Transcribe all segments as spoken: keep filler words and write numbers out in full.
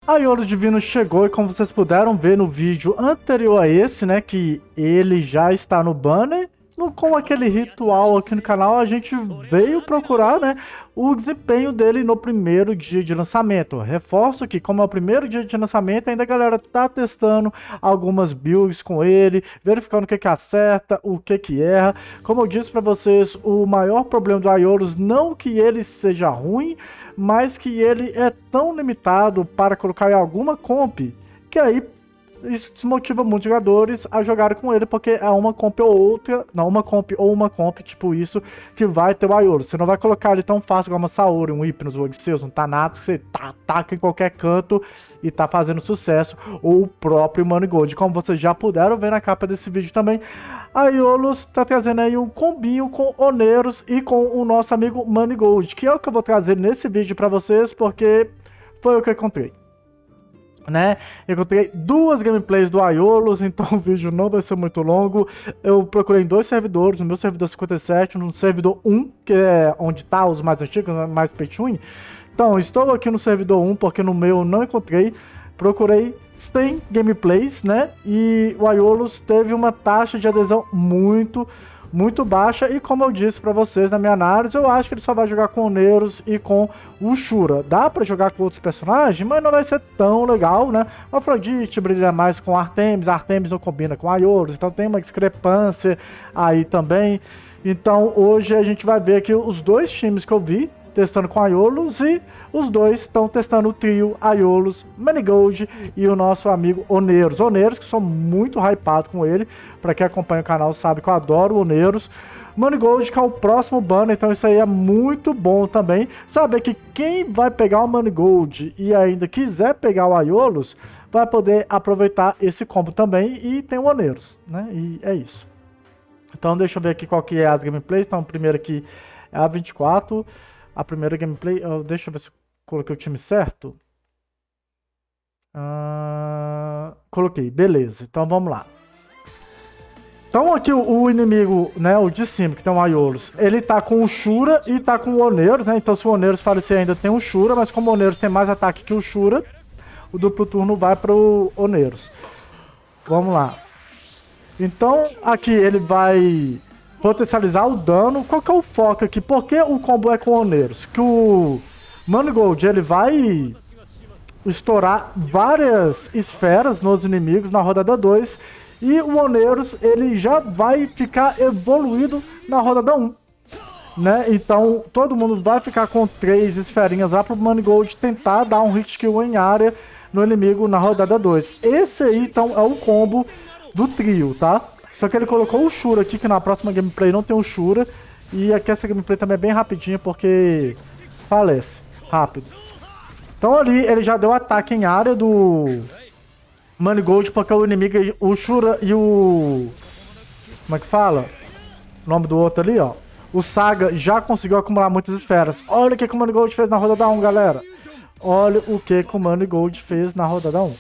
Aiolo Divino chegou e como vocês puderam ver no vídeo anterior a esse, né, que ele já está no banner, no, com aquele ritual aqui no canal, a gente veio procurar, né, o desempenho dele no primeiro dia de lançamento. Reforço que como é o primeiro dia de lançamento, ainda a galera tá testando algumas builds com ele, verificando o que que acerta, o que que erra. Como eu disse para vocês, o maior problema do Aiolos não que ele seja ruim, mas que ele é tão limitado para colocar em alguma comp, que aí isso desmotiva muitos jogadores a jogarem com ele, porque é uma comp ou outra, não, uma comp ou uma comp, tipo isso, que vai ter o Aiolos. Você não vai colocar ele tão fácil como uma Saori, um Hypnos, um Odisseus, um Thanatos, que você tá, ataca em qualquer canto e tá fazendo sucesso, ou o próprio Manigold, como vocês já puderam ver na capa desse vídeo também. Aiolos tá trazendo aí um combinho com Oneiros e com o nosso amigo Manigold, que é o que eu vou trazer nesse vídeo pra vocês, porque foi o que eu encontrei. Né? Eu encontrei duas gameplays do Aiolos, então o vídeo não vai ser muito longo. Eu procurei em dois servidores, no meu servidor cinquenta e sete, no servidor um, que é onde tá os mais antigos, mais pay to win. Então, estou aqui no servidor um, porque no meu não encontrei. Procurei cem gameplays, né? E o Aiolos teve uma taxa de adesão muito, muito baixa. E como eu disse pra vocês na minha análise, eu acho que ele só vai jogar com Oneiros e com o Shura. Dá pra jogar com outros personagens, mas não vai ser tão legal, né? O Afrodite brilha mais com Artemis, Artemis não combina com Aiolos, então tem uma discrepância aí também. Então hoje a gente vai ver aqui os dois times que eu vi testando com Aiolos, e os dois estão testando o trio Aiolos, Manigold e o nosso amigo Oneiros. Oneiros, que sou muito hypado com ele, para quem acompanha o canal sabe que eu adoro o Oneiros. Manigold, que é o próximo banner, então isso aí é muito bom também. Saber que quem vai pegar o Manigold e ainda quiser pegar o Aiolos, vai poder aproveitar esse combo também, e tem o Oneiros, né? E é isso. Então deixa eu ver aqui qual que é as gameplays. Então primeiro aqui é a vinte e quatro. A primeira gameplay, uh, deixa eu ver se eu coloquei o time certo. Uh, coloquei, beleza. Então vamos lá. Então aqui o, o inimigo, né, o de cima, que tem o Aiolos, ele tá com o Shura e tá com o Oneiros, né? Então se o Oneiros falecer ainda tem o Shura, mas como o Oneiros tem mais ataque que o Shura, o duplo turno vai pro Oneiros. Vamos lá. Então aqui ele vai potencializar o dano. Qual que é o foco aqui? Porque o combo é com Oneiros? Que o Manigold ele vai estourar várias esferas nos inimigos na rodada dois. E o Oneiros ele já vai ficar evoluído na rodada um. Né? Então todo mundo vai ficar com três esferinhas lá pro Manigold tentar dar um hit kill em área no inimigo na rodada dois. Esse aí então é o combo do trio, tá? Só que ele colocou o Shura aqui, que na próxima gameplay não tem o Shura. E aqui essa gameplay também é bem rapidinha, porque falece rápido. Então ali ele já deu ataque em área do Manigold, porque o inimigo, o Shura e o... como é que fala? O nome do outro ali, ó. O Saga já conseguiu acumular muitas esferas. Olha o que, que o Manigold fez na rodada um, galera. Olha o que, que o Manigold fez na rodada um.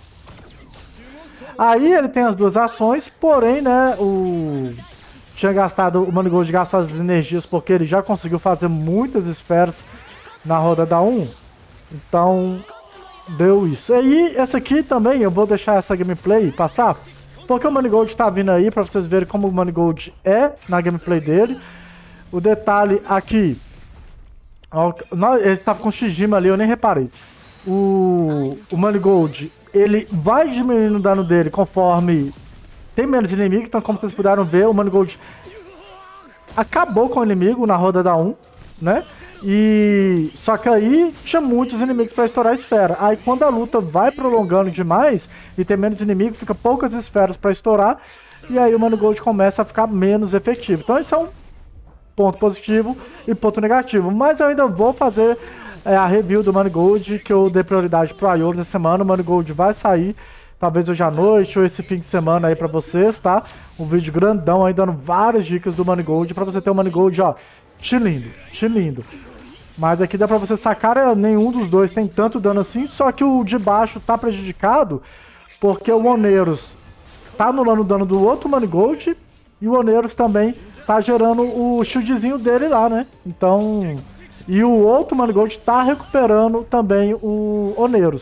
Aí ele tem as duas ações, porém, né, o... tinha gastado, o Manigold gastou as energias porque ele já conseguiu fazer muitas esferas na rodada um. Então, deu isso. E aí, essa aqui também, eu vou deixar essa gameplay passar, porque o Manigold tá vindo aí, pra vocês verem como o Manigold é na gameplay dele. O detalhe aqui, ó, ele estava com o Shijima ali, eu nem reparei. O, o Manigold, ele vai diminuindo o dano dele conforme tem menos inimigo. Então como vocês puderam ver, o Manigold acabou com o inimigo na rodada um, né? E só que aí tinha muitos inimigos para estourar a esfera. Aí quando a luta vai prolongando demais e tem menos inimigos, fica poucas esferas para estourar, e aí o Manigold começa a ficar menos efetivo. Então isso é um ponto positivo e ponto negativo. Mas eu ainda vou fazer é, a review do Manigold, que eu dei prioridade pro Aiolos essa semana. O Manigold vai sair, talvez hoje à noite ou esse fim de semana aí pra vocês, tá? Um vídeo grandão aí, dando várias dicas do Manigold, pra você ter o Manigold, ó, chilindo, chilindo. Mas aqui dá pra você sacar, é, nenhum dos dois tem tanto dano assim, só que o de baixo tá prejudicado, porque o Oneiros tá anulando o dano do outro Manigold, e o Oneiros também tá gerando o shieldzinho dele lá, né? Então... E o outro Manigold tá recuperando também o Oneiros.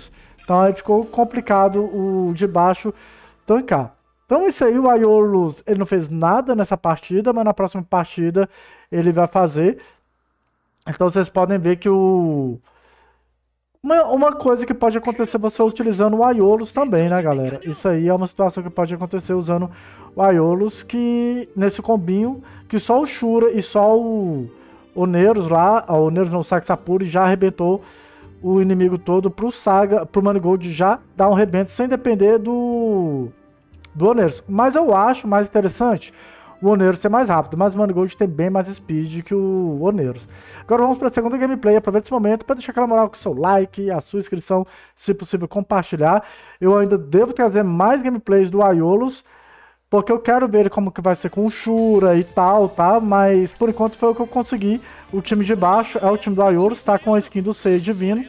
Então aí ficou complicado o de baixo tancar. Então isso aí, o Aiolos, ele não fez nada nessa partida, mas na próxima partida ele vai fazer. Então vocês podem ver que o... Uma, uma coisa que pode acontecer você utilizando o Aiolos também, né, galera? Isso aí é uma situação que pode acontecer usando o Aiolos, que nesse combinho, que só o Shura e só o, o Neros lá, o Neros não, o Saxapuri já arrebentou o inimigo todo pro Saga, pro Manigold já dar um rebento sem depender do, do Oneros. Mas eu acho mais interessante o Oneros ser mais rápido, mas o Manigold tem bem mais speed que o Oneros. Agora vamos para a segunda gameplay. Aproveita esse momento para deixar aquela moral com o seu like, a sua inscrição, se possível compartilhar. Eu ainda devo trazer mais gameplays do Aiolos, porque eu quero ver como que vai ser com o Shura e tal, tá? Mas por enquanto foi o que eu consegui. O time de baixo é o time do Aiolos, tá com a skin do Seiya Divino.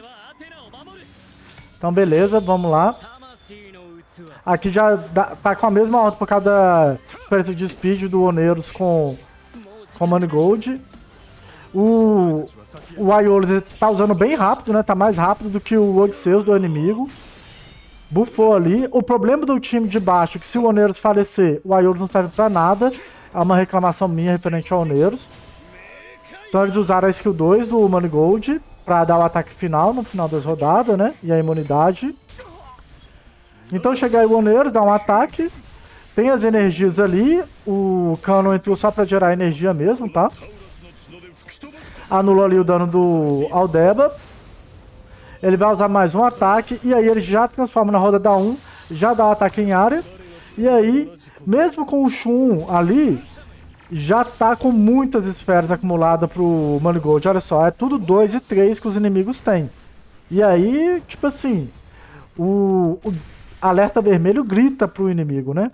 Então beleza, vamos lá. Aqui já dá, tá com a mesma ordem por causa da diferença de speed do Oneros com o Manigold. O, o Aiolos tá usando bem rápido, né? Tá mais rápido do que o Odisseus do inimigo. Buffou ali. O problema do time de baixo é que se o Oneros falecer, o Aiolos não serve pra nada. É uma reclamação minha referente ao Oneros. Então eles usaram a skill dois do Manigold pra dar o ataque final no final das rodadas, né? E a imunidade. Então chega aí o Oneros, dá um ataque. Tem as energias ali. O Cano entrou só pra gerar energia mesmo, tá? Anula ali o dano do Aldeba. Ele vai usar mais um ataque. E aí ele já transforma na roda da um. Já dá o ataque em área. E aí, mesmo com o Shun ali, já tá com muitas esferas acumuladas pro Manigold. Olha só, é tudo dois e três que os inimigos têm. E aí, tipo assim, o, o alerta vermelho grita pro inimigo, né?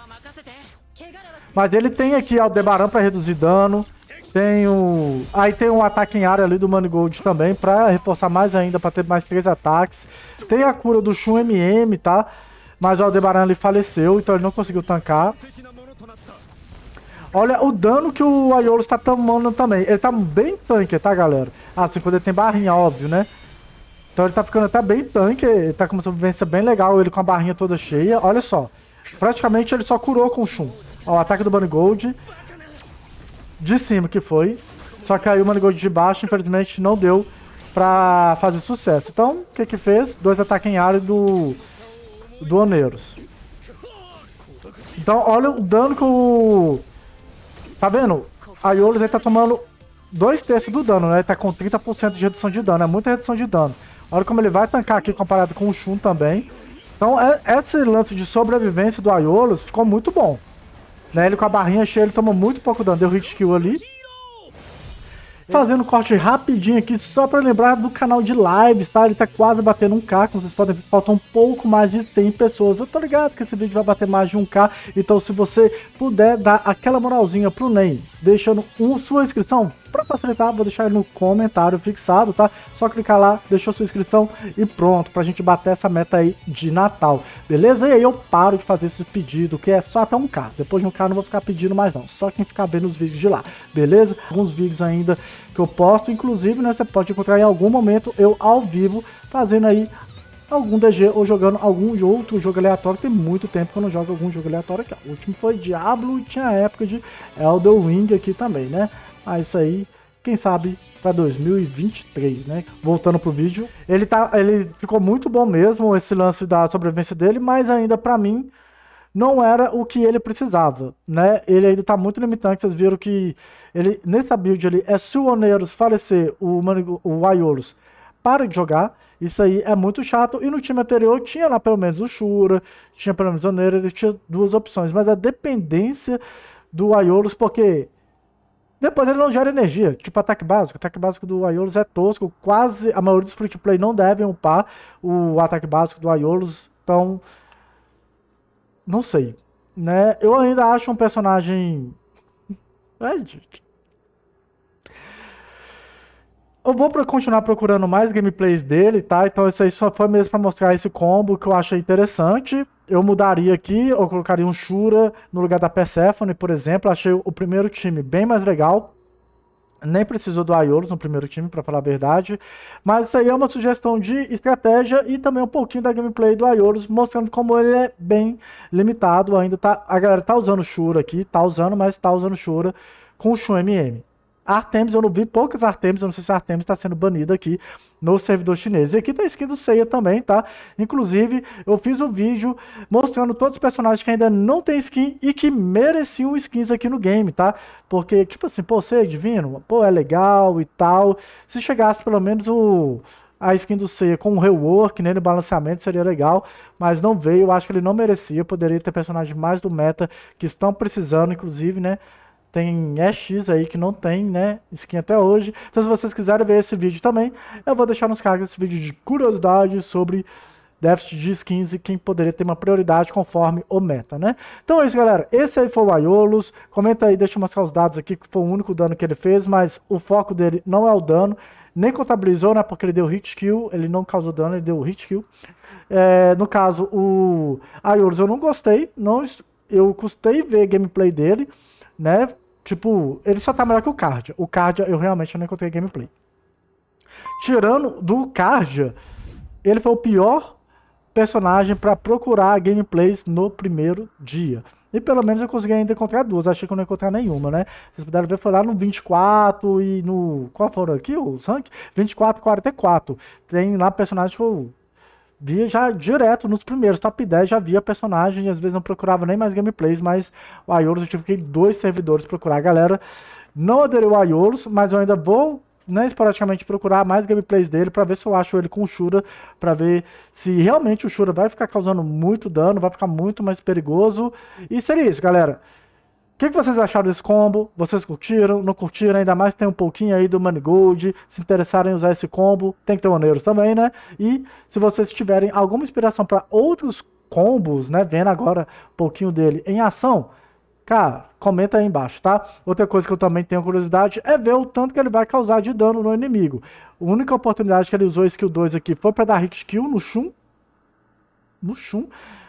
Mas ele tem aqui Aldebaran pra reduzir dano. Tem o... Aí tem um ataque em área ali do Manigold também, pra reforçar mais ainda, pra ter mais três ataques. Tem a cura do Shun M M, tá? Mas o Aldebaran ali faleceu, então ele não conseguiu tancar. Olha o dano que o Aiolos tá tomando também. Ele tá bem tanque, tá, galera? Assim, quando ele tem barrinha, óbvio, né? Então ele tá ficando até bem tanque. Ele tá com uma sobrevivência bem legal, ele com a barrinha toda cheia. Olha só. Praticamente ele só curou com o Shun. Ó, o ataque do Manigold. De cima que foi. Só que aí o Manigold de baixo, infelizmente, não deu pra fazer sucesso. Então, o que que fez? Dois ataques em área do... do Oneros. Então, olha o dano que o... Tá vendo? A Aiolos ele tá tomando dois terços do dano, né? Ele tá com trinta por cento de redução de dano. É muita redução de dano. Olha como ele vai tancar aqui comparado com o Shun também. Então, é, esse lance de sobrevivência do Aiolos ficou muito bom. Né? Ele com a barrinha cheia, ele toma muito pouco dano. Deu hit kill ali. Fazendo um corte rapidinho aqui, só para lembrar do canal de lives, tá? Ele tá quase batendo um K, como vocês podem ver, falta um pouco mais de cem pessoas. Eu tô ligado que esse vídeo vai bater mais de um K, então se você puder dar aquela moralzinha pro Ney, deixando um, sua inscrição, para facilitar, vou deixar ele no comentário fixado, tá? Só clicar lá, deixou sua inscrição e pronto, pra gente bater essa meta aí de Natal, beleza? E aí eu paro de fazer esse pedido, que é só até um K. Depois de um K eu não vou ficar pedindo mais não, só quem ficar vendo os vídeos de lá, beleza? Alguns vídeos ainda que eu posto, inclusive, né, você pode encontrar em algum momento eu ao vivo fazendo aí algum D G ou jogando algum outro jogo aleatório. Tem muito tempo que eu não jogo algum jogo aleatório aqui. O último foi Diablo e tinha a época de Elden Ring aqui também, né? Mas isso aí, quem sabe para dois mil e vinte e três, né? Voltando pro vídeo, ele tá, ele ficou muito bom mesmo esse lance da sobrevivência dele, mas ainda para mim não era o que ele precisava, né? Ele ainda tá muito limitante. Vocês viram que ele, nessa build ali, é se o Oneros falecer, o, Manigo, o Aiolos para de jogar. Isso aí é muito chato. E no time anterior tinha lá pelo menos o Shura, tinha pelo menos o Oneros, ele tinha duas opções. Mas a dependência do Aiolos, porque depois ele não gera energia, tipo ataque básico. O ataque básico do Aiolos é tosco. Quase a maioria dos free to play não devem upar o ataque básico do Aiolos. Então, não sei, né? Eu ainda acho um personagem... Ai, gente. Eu vou continuar procurando mais gameplays dele, tá? Então isso aí só foi mesmo pra mostrar esse combo que eu achei interessante. Eu mudaria aqui, eu colocaria um Shura no lugar da Persephone, por exemplo. Achei o primeiro time bem mais legal. Nem precisou do Aiolos no primeiro time, para falar a verdade. Mas isso aí é uma sugestão de estratégia e também um pouquinho da gameplay do Aiolos, mostrando como ele é bem limitado. Ainda tá, a galera tá usando Shura aqui, tá usando, mas tá usando Shura com o Shun M M. Artemis, eu não vi poucas Artemis, eu não sei se a Artemis está sendo banida aqui no servidor chinês. E aqui tá a skin do Seiya também, tá? Inclusive, eu fiz um vídeo mostrando todos os personagens que ainda não tem skin e que mereciam skins aqui no game, tá? Porque, tipo assim, pô, Seiya divino, pô, é legal e tal. Se chegasse pelo menos o... a skin do Seiya com um rework, né, no balanceamento seria legal, mas não veio, eu acho que ele não merecia, poderia ter personagens mais do meta que estão precisando, inclusive, né? Tem E X aí que não tem, né, skin até hoje. Então se vocês quiserem ver esse vídeo também, eu vou deixar nos cards esse vídeo de curiosidade sobre déficit de skins e quem poderia ter uma prioridade conforme o meta, né? Então é isso, galera. Esse aí foi o Aiolos. Comenta aí, deixa eu mostrar os dados aqui, que foi o único dano que ele fez, mas o foco dele não é o dano. Nem contabilizou, né, porque ele deu hit kill, ele não causou dano, ele deu hit kill. É, no caso, o Aiolos eu não gostei, não, eu custei ver gameplay dele, né? Tipo, ele só tá melhor que o Cardia. O Cardia eu realmente não encontrei gameplay. Tirando do Cardia, ele foi o pior personagem para procurar gameplays no primeiro dia. E pelo menos eu consegui ainda encontrar duas. Achei que eu não ia encontrar nenhuma, né? Vocês puderam ver, foi lá no vinte e quatro e no... Qual foram aqui? Os rank? vinte e quatro e quarenta e quatro. Tem lá personagens que eu via já direto nos primeiros top dez, já via personagem e às vezes não procurava nem mais gameplays, mas o Aiolos eu tive que ir dois servidores procurar. Galera, não aderiu ao Aiolos, mas eu ainda vou, né, esporadicamente procurar mais gameplays dele para ver se eu acho ele com o Shura, para ver se realmente o Shura vai ficar causando muito dano, vai ficar muito mais perigoso. E seria isso, galera. O que, que vocês acharam desse combo? Vocês curtiram? Não curtiram? Ainda mais tem um pouquinho aí do Manigold. Se interessarem em usar esse combo, tem que ter maneiros também, né? E se vocês tiverem alguma inspiração para outros combos, né? Vendo agora um pouquinho dele em ação, cara, comenta aí embaixo, tá? Outra coisa que eu também tenho curiosidade é ver o tanto que ele vai causar de dano no inimigo. A única oportunidade que ele usou skill dois aqui foi para dar hit kill no Shun. No Shun.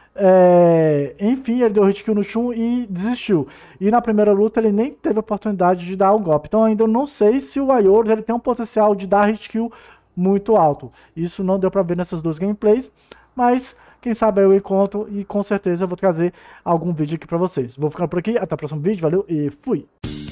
É, enfim, ele deu hit kill no Shun e desistiu. E na primeira luta ele nem teve a oportunidade de dar um golpe. Então ainda não sei se o Aiolos ele tem um potencial de dar hit kill muito alto. Isso não deu pra ver nessas duas gameplays, mas quem sabe eu encontro e com certeza eu vou trazer algum vídeo aqui pra vocês. Vou ficando por aqui, até o próximo vídeo, valeu e fui!